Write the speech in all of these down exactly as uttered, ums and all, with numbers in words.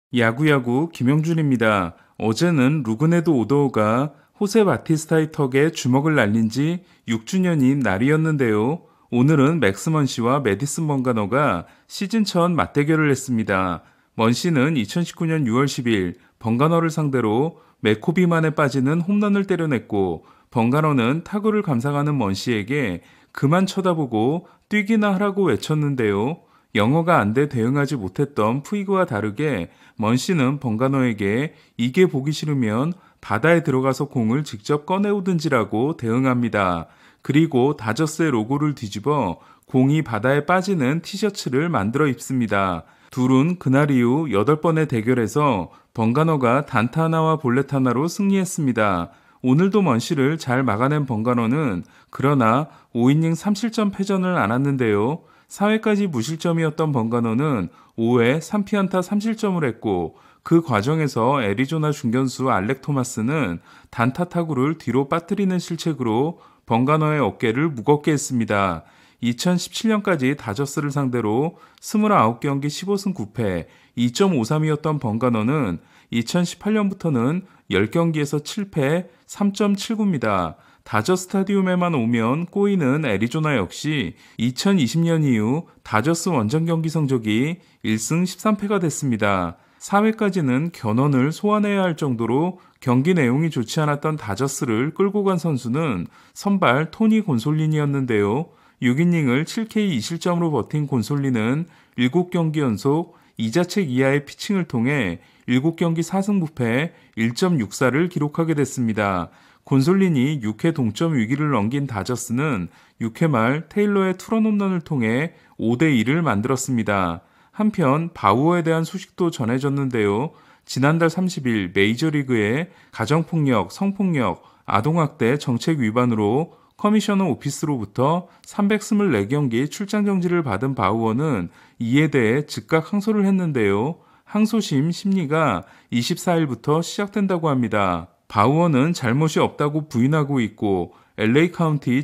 야구야구 김영준입니다. 어제는 루그네도 오더오가 호세 바티스타의 턱에 주먹을 날린 지 육 주년인 날이었는데요. 오늘은 맥스먼 씨와 메디슨 번가너가 시즌 첫 맞대결을 했습니다. 먼 씨는 이천십구 년 유월 십일 번가너를 상대로 맥코비만에 빠지는 홈런을 때려냈고, 번가너는 타구를 감상하는 먼 씨에게 그만 쳐다보고 뛰기나 하라고 외쳤는데요. 영어가 안 돼 대응하지 못했던 푸이그와 다르게 먼 씨는 번가노에게 이게 보기 싫으면 바다에 들어가서 공을 직접 꺼내오든지라고 대응합니다. 그리고 다저스의 로고를 뒤집어 공이 바다에 빠지는 티셔츠를 만들어 입습니다. 둘은 그날 이후 여덟 번의 대결에서 번가노가 단타 하나와 볼넷 하나로 승리했습니다. 오늘도 먼 씨를 잘 막아낸 번가노는 그러나 오 이닝 삼 실점 패전을 안았는데요. 사 회까지 무실점이었던 번가노는 오 회 삼 피안타 삼 실점을 했고, 그 과정에서 애리조나 중견수 알렉 토마스는 단타 타구를 뒤로 빠뜨리는 실책으로 번가노의 어깨를 무겁게 했습니다. 이천십칠 년까지 다저스를 상대로 이십구 경기 십오 승 구 패 이 점 오삼이었던 번가노는 이천십팔 년부터는 십 경기에서 칠 패 삼 점 칠구입니다. 다저 스타디움에만 오면 꼬이는 애리조나 역시 이천이십 년 이후 다저스 원정 경기 성적이 일 승 십삼 패가 됐습니다. 사 회까지는 견원을 소환해야 할 정도로 경기 내용이 좋지 않았던 다저스를 끌고 간 선수는 선발 토니 곤솔린이었는데요. 육 이닝을 칠 케이 이 실점으로 버틴 곤솔린은 일곱 경기 연속 이자책 이하의 피칭을 통해 일곱 경기 사 승 무 패 일 점 육사를 기록하게 됐습니다. 곤솔린이 육 회 동점 위기를 넘긴 다저스는 육 회 말 테일러의 투런 홈런을 통해 오 대 이를 만들었습니다. 한편 바우어에 대한 소식도 전해졌는데요. 지난달 삼십 일 메이저리그의 가정폭력, 성폭력, 아동학대 정책 위반으로 커미셔너 오피스로부터 삼백이십사 경기 출장 정지를 받은 바우어는 이에 대해 즉각 항소를 했는데요. 항소심 심리가 이십사 일부터 시작된다고 합니다. 바우어는 잘못이 없다고 부인하고 있고 엘에이 카운티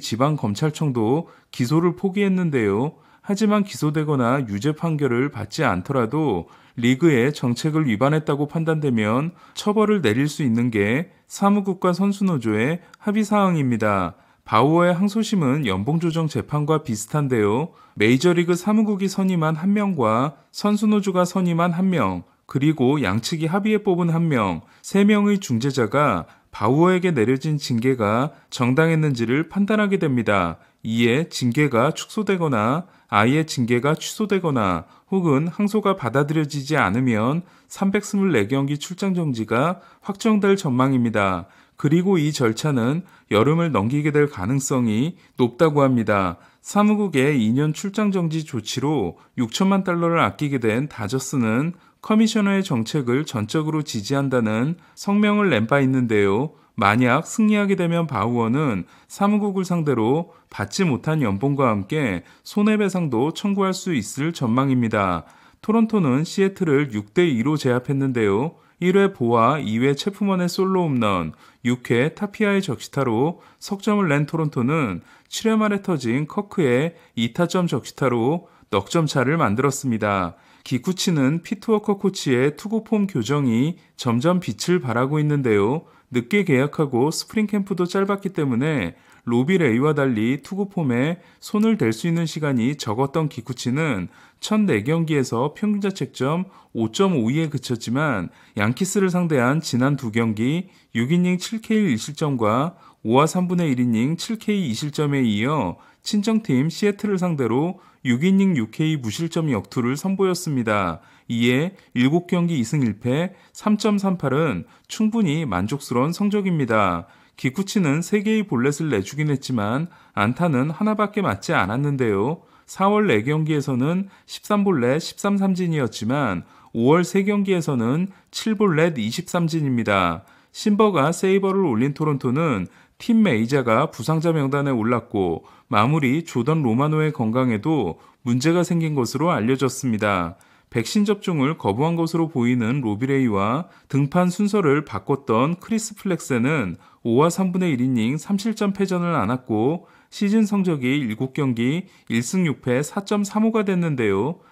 지방검찰청도 기소를 포기했는데요. 하지만 기소되거나 유죄 판결을 받지 않더라도 리그의 정책을 위반했다고 판단되면 처벌을 내릴 수 있는 게 사무국과 선수노조의 합의사항입니다. 바우어의 항소심은 연봉조정 재판과 비슷한데요. 메이저리그 사무국이 선임한 한 명과 선수노조가 선임한 한 명, 그리고 양측이 합의해 뽑은 한 명, 세 명의 중재자가 바우어에게 내려진 징계가 정당했는지를 판단하게 됩니다. 이에 징계가 축소되거나 아예 징계가 취소되거나 혹은 항소가 받아들여지지 않으면 삼백이십사 경기 출장 정지가 확정될 전망입니다. 그리고 이 절차는 여름을 넘기게 될 가능성이 높다고 합니다. 사무국의 이 년 출장 정지 조치로 육천만 달러를 아끼게 된 다저스는 커미셔너의 정책을 전적으로 지지한다는 성명을 낸 바 있는데요. 만약 승리하게 되면 바우어는 사무국을 상대로 받지 못한 연봉과 함께 손해배상도 청구할 수 있을 전망입니다. 토론토는 시애틀을 육 대 이로 제압했는데요. 일 회 보아, 이 회 체프먼의 솔로 홈런, 육 회 타피아의 적시타로 석점을 낸 토론토는 칠 회 말에 터진 커크의 이 타점 적시타로 넉점 차를 만들었습니다. 기쿠치는 피트워커 코치의 투구폼 교정이 점점 빛을 발하고 있는데요. 늦게 계약하고 스프링 캠프도 짧았기 때문에 로비 레이와 달리 투구폼에 손을 댈 수 있는 시간이 적었던 기쿠치는 첫 네 경기에서 평균 자책점 오 점 오이에 그쳤지만 양키스를 상대한 지난 두 경기 육 이닝 칠 케이 일 실점과 오와 삼분의 일 이닝 칠 케이 이 실점에 이어 친정팀 시애틀을 상대로 육 이닝 육 케이 무실점 역투를 선보였습니다. 이에 일곱 경기 이 승 일 패 삼 점 삼팔은 충분히 만족스러운 성적입니다. 기쿠치는 세 개의 볼넷을 내주긴 했지만 안타는 하나밖에 맞지 않았는데요. 사월 네 경기에서는 십삼 볼넷 십삼 삼진이었지만 오월 세 경기에서는 칠 볼넷 이십 삼진입니다. 신버가 세이버를 올린 토론토는 팀 메이자가 부상자 명단에 올랐고 마무리 조던 로마노의 건강에도 문제가 생긴 것으로 알려졌습니다. 백신 접종을 거부한 것으로 보이는 로비레이와 등판 순서를 바꿨던 크리스 플렉세는 오와 삼분의 일 이닝 삼 실점 패전을 안았고 시즌 성적이 일곱 경기 일 승 육 패 사 점 삼오가 됐는데요.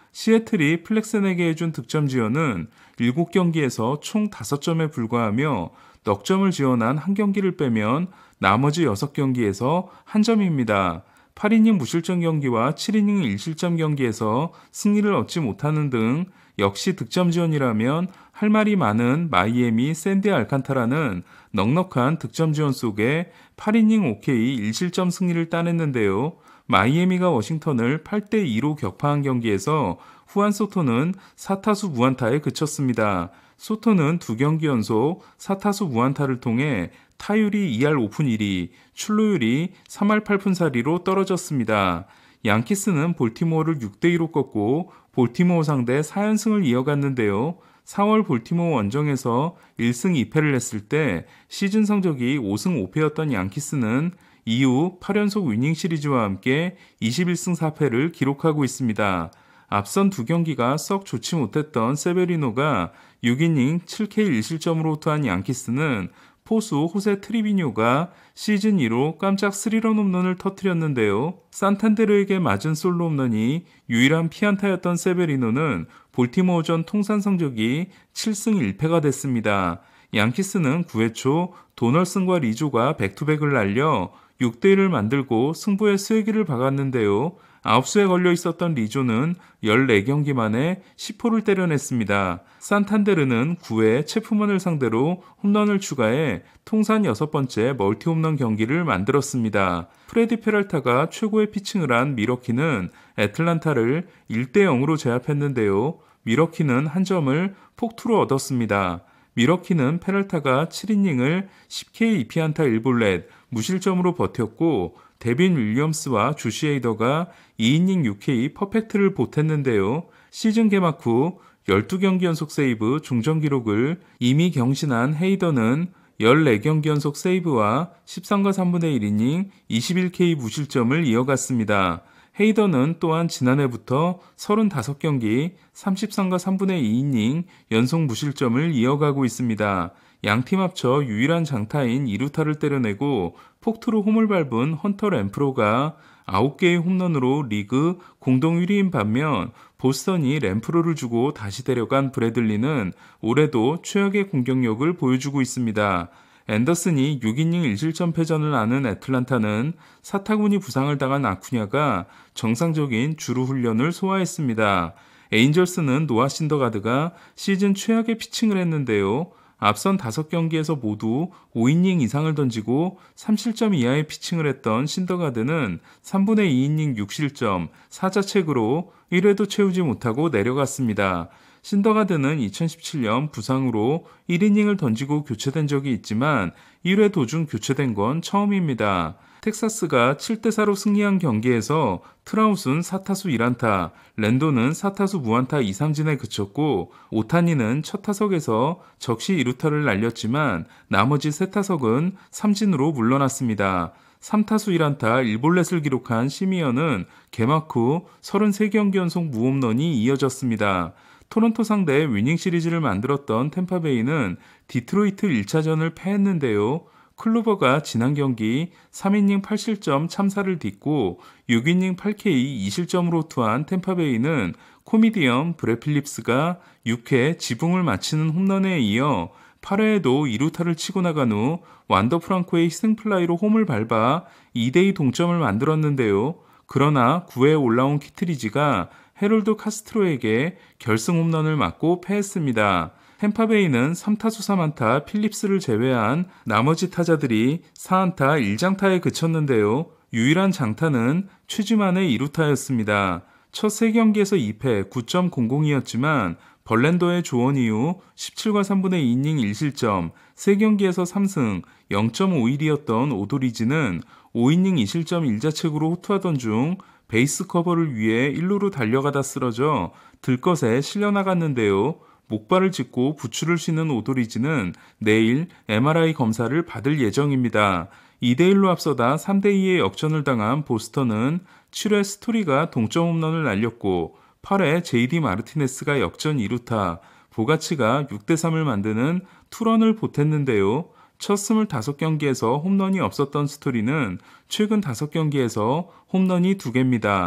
시애틀이 플렉센에게 해준 득점 지원은 일곱 경기에서 총 다섯 점에 불과하며 넉 점을 지원한 한 경기를 빼면 나머지 여섯 경기에서 한 점입니다. 팔 이닝 무실점 경기와 칠 이닝 일 실점 경기에서 승리를 얻지 못하는 등 역시 득점 지원이라면 할 말이 많은 마이애미 샌디 알칸타라는 넉넉한 득점 지원 속에 팔 이닝 오 케이 일 실점 승리를 따냈는데요. 마이애미가 워싱턴을 팔 대 이로 격파한 경기에서 후안 소토는 사 타수 무안타에 그쳤습니다. 소토는 두 경기 연속 사 타수 무안타를 통해 타율이 이 할 오 푼 일 리, 출루율이 삼 할 팔 푼 사 리로 떨어졌습니다. 양키스는 볼티모어를 육 대 이로 꺾고 볼티모어 상대 사 연승을 이어갔는데요. 사월 볼티모어 원정에서 일 승 이 패를 했을 때 시즌 성적이 오 승 오 패였던 양키스는 이후 팔 연속 위닝 시리즈와 함께 이십일 승 사 패를 기록하고 있습니다. 앞선 두 경기가 썩 좋지 못했던 세베리노가 육 이닝 칠 케이 일 실점으로 호투한 양키스는 포수 호세 트리비뇨가 시즌 이 호 깜짝 스리런 홈런을 터뜨렸는데요. 산탄데르에게 맞은 솔로 홈런이 유일한 피안타였던 세베리노는 볼티모어전 통산 성적이 칠 승 일 패가 됐습니다. 양키스는 구 회 초 도널슨과 리조가 백투백을 날려 육 대 일을 만들고 승부의 쐐기를 박았는데요. 아홉 수에 걸려 있었던 리조는 열네 경기 만에 십 호를 때려냈습니다. 산탄데르는 구 회 체프먼을 상대로 홈런을 추가해 통산 여섯 번째 멀티 홈런 경기를 만들었습니다. 프레디 페랄타가 최고의 피칭을 한 미러키는 애틀란타를 일 대 영으로 제압했는데요. 미러키는 한 점을 폭투로 얻었습니다. 미러키는 페랄타가 칠 이닝을 십 케이 이 피안타 일 볼넷 무실점으로 버텼고 데빈 윌리엄스와 조시 헤이더가 이 이닝 육 케이 퍼펙트를 보탰는데요. 시즌 개막 후 열두 경기 연속 세이브 중전 기록을 이미 경신한 헤이더는 열네 경기 연속 세이브와 십삼과 삼분의 일 이닝 이십일 케이 무실점을 이어갔습니다. 헤이더는 또한 지난해부터 서른다섯 경기 삼십삼과 삼분의 이 이닝 연속 무실점을 이어가고 있습니다. 양팀 합쳐 유일한 장타인 이 루타를 때려내고 폭투로 홈을 밟은 헌터 램프로가 아홉 개의 홈런으로 리그 공동 일 위인 반면 보스턴이 램프로를 주고 다시 데려간 브래들리는 올해도 최악의 공격력을 보여주고 있습니다. 앤더슨이 육 이닝 일 실점 패전을 하는 애틀란타는 사타구니 부상을 당한 아쿠냐가 정상적인 주루 훈련을 소화했습니다. 에인절스는 노아 신더가드가 시즌 최악의 피칭을 했는데요. 앞선 다섯 경기에서 모두 오 이닝 이상을 던지고 삼 실점 이하의 피칭을 했던 신더가드는 삼분의 이 이닝 육 실점, 사 자책으로 일 회도 채우지 못하고 내려갔습니다. 신더가드는 이천십칠 년 부상으로 일 이닝을 던지고 교체된 적이 있지만 일 회 도중 교체된 건 처음입니다. 텍사스가 칠 대 사로 승리한 경기에서 트라우스는 사 타수 일 안타, 랜도는 사 타수 무안타 이 삼진에 그쳤고 오타니는 첫 타석에서 적시 이 루타를 날렸지만 나머지 세 타석은 삼진으로 물러났습니다. 삼 타수 일 안타 일 볼넷을 기록한 시미언은 개막 후 삼십삼 경기 연속 무홈런이 이어졌습니다. 토론토 상대 위닝 시리즈를 만들었던 템파베이는 디트로이트 일 차전을 패했는데요. 클로버가 지난 경기 삼 이닝 팔 실점 참사를 딛고 육 이닝 팔 케이 이 실점으로 투한 템파베이는 코미디언 브래 필립스가 육 회 지붕을 마치는 홈런에 이어 팔 회에도 이 루타를 치고 나간 후 완더 프랑코의 희생플라이로 홈을 밟아 이 대 이 동점을 만들었는데요. 그러나 구 회에 올라온 키트리지가 헤롤드 카스트로에게 결승 홈런을 맞고 패했습니다. 템파베이는 삼 타수 삼 안타 필립스를 제외한 나머지 타자들이 사 안타 일 장타에 그쳤는데요. 유일한 장타는 최지만의 이 루타였습니다. 첫 세 경기에서 이 패 구 점 공공이었지만 벌랜더의 조언 이후 십칠과 삼분의 이 이닝 일 실점, 세 경기에서 삼 승 영 점 오일이었던 오도리지는 오 이닝 이 실점 일 자책으로 호투하던 중 베이스 커버를 위해 일 루로 달려가다 쓰러져 들것에 실려나갔는데요. 목발을 짚고 부추를 쉬는 오도리지는 내일 엠알아이 검사를 받을 예정입니다. 이 대 일로 앞서다 삼 대 이의 역전을 당한 보스턴은 칠 회 스토리가 동점 홈런을 날렸고 팔 회 제이디 마르티네스가 역전 이 루타, 보가치가 육 대 삼을 만드는 투런을 보탰는데요. 첫 스물다섯 경기에서 홈런이 없었던 스토리는 최근 다섯 경기에서 홈런이 두 개입니다.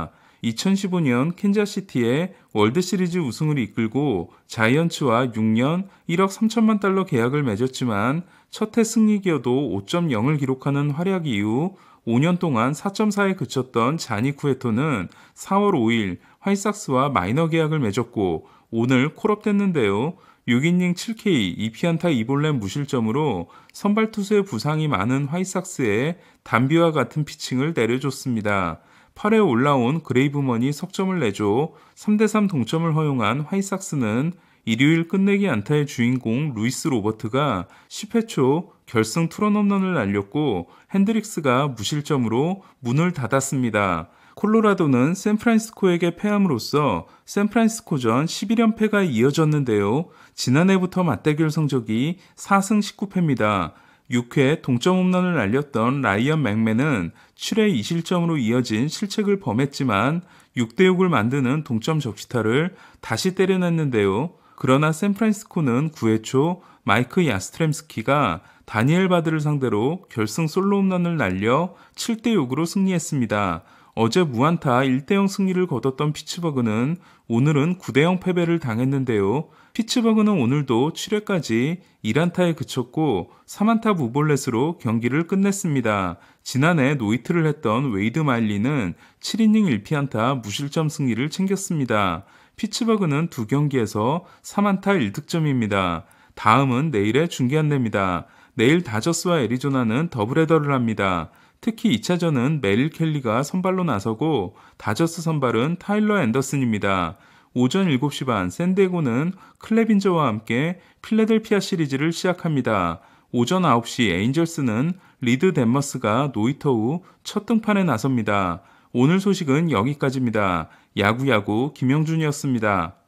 이천십오 년 캔자스시티의 월드시리즈 우승을 이끌고 자이언츠와 육 년 일억 삼천만 달러 계약을 맺었지만 첫 해 승리기여도 오 점 영을 기록하는 활약 이후 오 년 동안 사 점 사에 그쳤던 자니 쿠에토는 사월 오일 화이삭스와 마이너 계약을 맺었고 오늘 콜업됐는데요. 육 이닝 칠 케이, 이 피안타 이 볼넷 무실점으로 선발 투수의 부상이 많은 화이삭스에 담비와 같은 피칭을 내려줬습니다. 팔 회 올라온 그레이브먼이 석점을 내줘 삼 대 삼 동점을 허용한 화이삭스는 일요일 끝내기 안타의 주인공 루이스 로버트가 십 회 초 결승 투런 홈런을 날렸고 핸드릭스가 무실점으로 문을 닫았습니다. 콜로라도는 샌프란시스코에게 패함으로써 샌프란시스코전 십일 연패가 이어졌는데요. 지난해부터 맞대결 성적이 사 승 십구 패입니다. 육 회 동점 홈런을 날렸던 라이언 맥맨은 칠 회 이 실점으로 이어진 실책을 범했지만 육 대 육을 만드는 동점 적시타를 다시 때려냈는데요. 그러나 샌프란시스코는 구 회 초 마이크 야스트렘스키가 다니엘 바드를 상대로 결승 솔로 홈런을 날려 칠 대 육으로 승리했습니다. 어제 무안타 일 대 영 승리를 거뒀던 피츠버그는 오늘은 구 대 영 패배를 당했는데요. 피츠버그는 오늘도 칠 회까지 일 안타에 그쳤고 삼 안타 무볼넷으로 경기를 끝냈습니다. 지난해 노히트를 했던 웨이드 마일리는 칠 이닝 일 피안타 무실점 승리를 챙겼습니다. 피츠버그는 두 경기에서 삼 안타 일 득점입니다. 다음은 내일의 중계 안내입니다. 내일 다저스와 애리조나는 더블헤더를 합니다. 특히 이 차전은 메릴 켈리가 선발로 나서고 다저스 선발은 타일러 앤더슨입니다. 오전 일곱 시 반 샌디에고는 클레빈저와 함께 필라델피아 시리즈를 시작합니다. 오전 아홉 시 에인절스는 리드 덴머스가 노히터 후 첫 등판에 나섭니다. 오늘 소식은 여기까지입니다. 야구야구 김영준이었습니다.